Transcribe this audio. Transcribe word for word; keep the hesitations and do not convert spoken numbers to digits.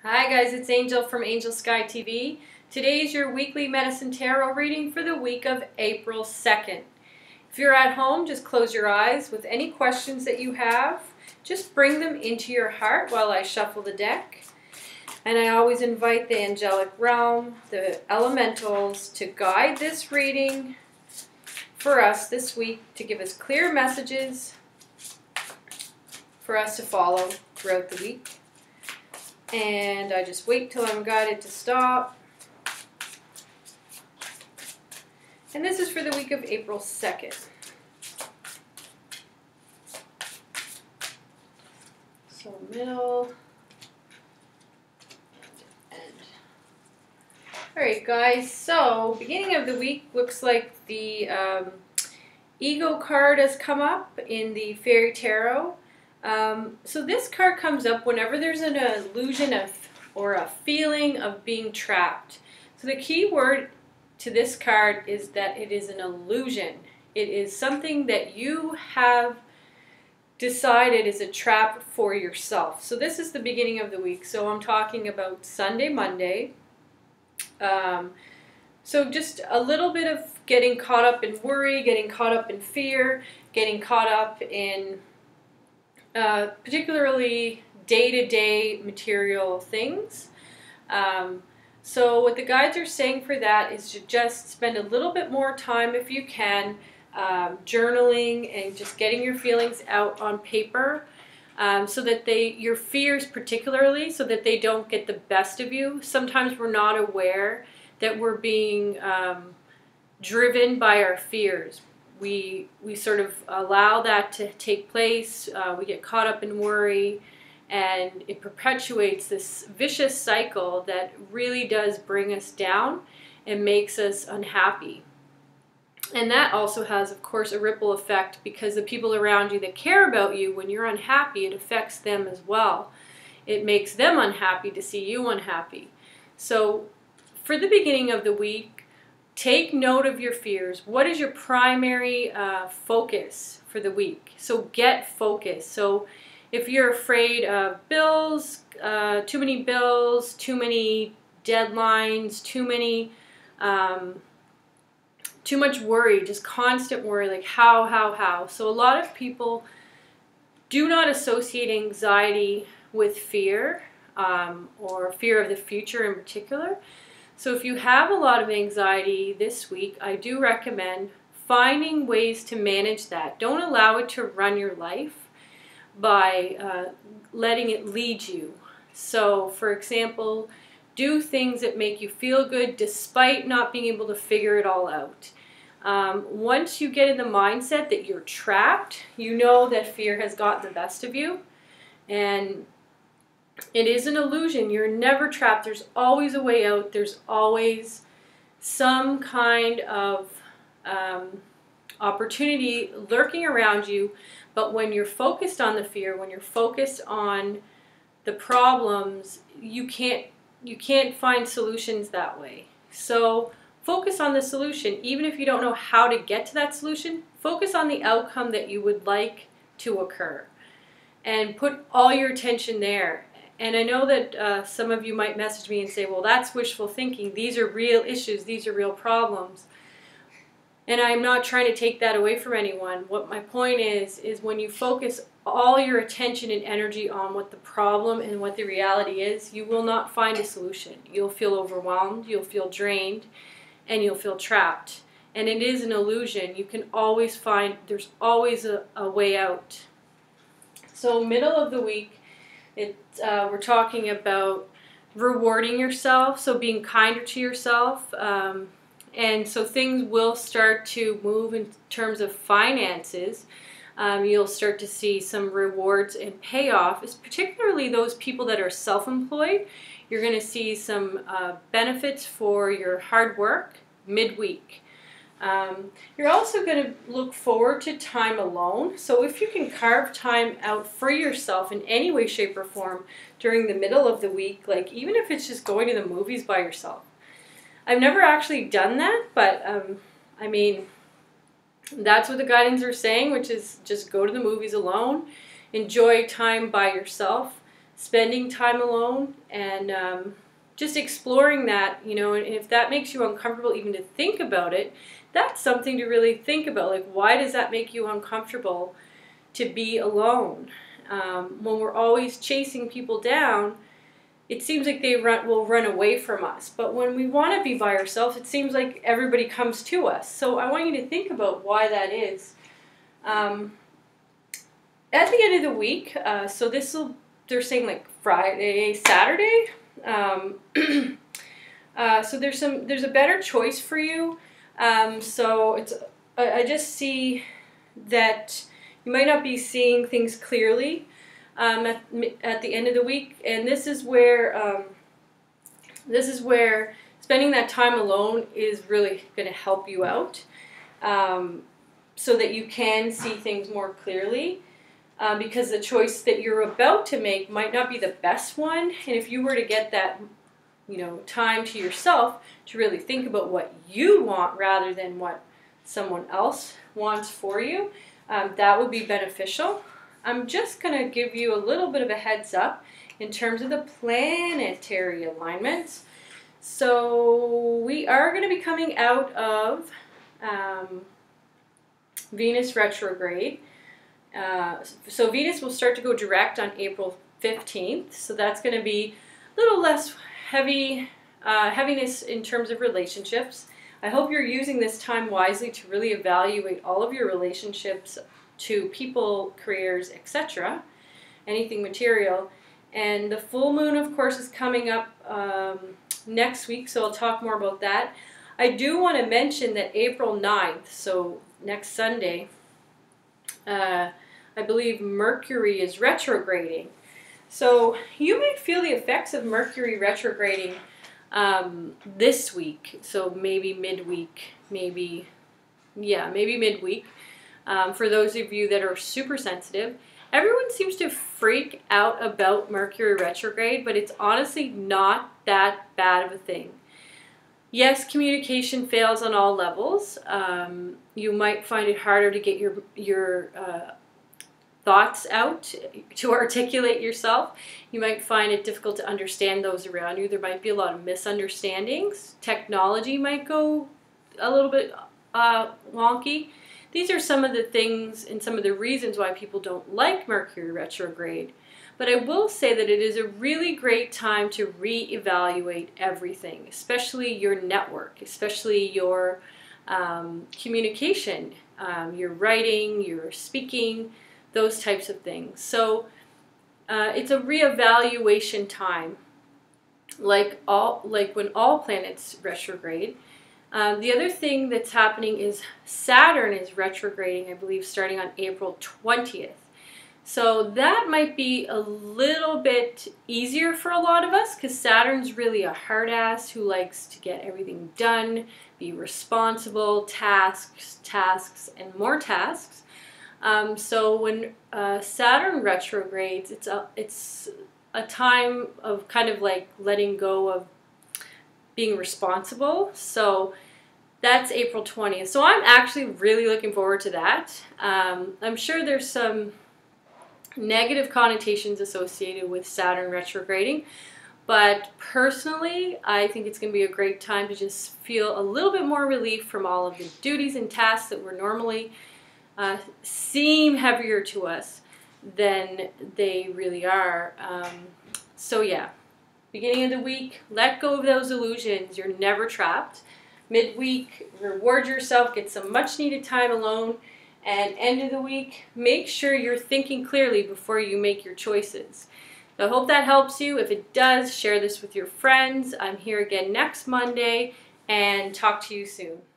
Hi guys, it's Angel from AngelSkyeTV. Today is your weekly medicine tarot reading for the week of April second. If you're at home, just close your eyes. With any questions that you have, just bring them into your heart while I shuffle the deck. And I always invite the angelic realm, the elementals, to guide this reading for us this week, to give us clear messages for us to follow throughout the week. And I just wait till I'm guided to stop. And this is for the week of April second. So middle, end. Alright guys, so beginning of the week looks like the um, Ego card has come up in the Fairy Tarot. Um, so this card comes up whenever there's an illusion of or a feeling of being trapped. So the key word to this card is that it is an illusion. It is something that you have decided is a trap for yourself. So this is the beginning of the week. So I'm talking about Sunday, Monday. Um, so just a little bit of getting caught up in worry, getting caught up in fear, getting caught up in Uh, particularly day-to-day material things. Um, so what the guides are saying for that is to just spend a little bit more time, if you can, um, journaling and just getting your feelings out on paper, um, so that they, your fears particularly, so that they don't get the best of you. Sometimes we're not aware that we're being um, driven by our fears. We, we sort of allow that to take place, uh, we get caught up in worry, and it perpetuates this vicious cycle that really does bring us down and makes us unhappy. And that also has, of course, a ripple effect, because the people around you that care about you, when you're unhappy, it affects them as well. It makes them unhappy to see you unhappy. So for the beginning of the week, take note of your fears. What is your primary uh, focus for the week? So get focused. So if you're afraid of bills, uh, too many bills, too many deadlines, too many, um, too much worry, just constant worry, like how, how, how. So a lot of people do not associate anxiety with fear, um, or fear of the future in particular. So if you have a lot of anxiety this week, I do recommend finding ways to manage that. Don't allow it to run your life by uh, letting it lead you. So for example, do things that make you feel good despite not being able to figure it all out. Um, once you get in the mindset that you're trapped, you know that fear has gotten the best of you, and it is an illusion. You're never trapped. There's always a way out. There's always some kind of um, opportunity lurking around you. But when you're focused on the fear, when you're focused on the problems, you can't, you can't find solutions that way. So focus on the solution. Even if you don't know how to get to that solution, focus on the outcome that you would like to occur. And put all your attention there. And I know that uh, some of you might message me and say, well, that's wishful thinking. These are real issues. These are real problems. And I'm not trying to take that away from anyone. What my point is, is when you focus all your attention and energy on what the problem and what the reality is, you will not find a solution. You'll feel overwhelmed, you'll feel drained, and you'll feel trapped. And it is an illusion. You can always find, there's always a, a way out. So middle of the week, It, uh, we're talking about rewarding yourself, so being kinder to yourself, um, and so things will start to move in terms of finances. Um, you'll start to see some rewards and payoff, it's particularly those people that are self-employed. You're going to see some uh, benefits for your hard work midweek. Um, you're also going to look forward to time alone. So if you can carve time out for yourself in any way, shape, or form during the middle of the week, like even if it's just going to the movies by yourself. I've never actually done that, but um, I mean, that's what the guidings are saying, which is just go to the movies alone, enjoy time by yourself, spending time alone and um, just exploring that, you know, and if that makes you uncomfortable even to think about it, that's something to really think about. Like, why does that make you uncomfortable to be alone? Um, when we're always chasing people down, it seems like they run, will run away from us. But when we want to be by ourselves, it seems like everybody comes to us. So I want you to think about why that is. Um, at the end of the week, uh, so this will, they're saying like Friday, Saturday. Um, uh, so there's some, there's a better choice for you. Um, so it's, I, I just see that you might not be seeing things clearly um, at, at the end of the week, and this is where um, this is where spending that time alone is really going to help you out, um, so that you can see things more clearly. Uh, because the choice that you're about to make might not be the best one, and if you were to get that, you know, time to yourself to really think about what you want rather than what someone else wants for you, um, that would be beneficial. I'm just going to give you a little bit of a heads up in terms of the planetary alignments. So we are going to be coming out of um, Venus retrograde. Uh, so Venus will start to go direct on April fifteenth, so that's going to be a little less heavy uh, heaviness in terms of relationships. I hope you're using this time wisely to really evaluate all of your relationships to people, careers, et cetera, anything material. And the full moon, of course, is coming up um, next week, so I'll talk more about that. I do want to mention that April ninth, so next Sunday, uh, I believe Mercury is retrograding. So you may feel the effects of Mercury retrograding um, this week. So maybe midweek, maybe, yeah, maybe midweek. Um, for those of you that are super sensitive, everyone seems to freak out about Mercury retrograde, but it's honestly not that bad of a thing. Yes, communication fails on all levels. Um, you might find it harder to get your your uh, thoughts out, to articulate yourself. You might find it difficult to understand those around you. There might be a lot of misunderstandings. Technology might go a little bit uh, wonky. These are some of the things and some of the reasons why people don't like Mercury retrograde. But I will say that it is a really great time to reevaluate everything, especially your network, especially your um, communication, um, your writing, your speaking, those types of things. So uh, it's a reevaluation time, like all like when all planets retrograde. Um, the other thing that's happening is Saturn is retrograding, I believe, starting on April twentieth. So that might be a little bit easier for a lot of us because Saturn's really a hard ass who likes to get everything done, be responsible, tasks, tasks, and more tasks. Um, so when uh, Saturn retrogrades, it's a, it's a time of kind of like letting go of being responsible. So that's April twentieth. So I'm actually really looking forward to that. Um, I'm sure there's some negative connotations associated with Saturn retrograding, but personally I think it's going to be a great time to just feel a little bit more relief from all of the duties and tasks that were normally uh, seem heavier to us than they really are. Um, so yeah, beginning of the week, let go of those illusions. You're never trapped. Midweek, reward yourself, get some much needed time alone. And end of the week, make sure you're thinking clearly before you make your choices. So I hope that helps you. If it does, share this with your friends. I'm here again next Monday, and talk to you soon.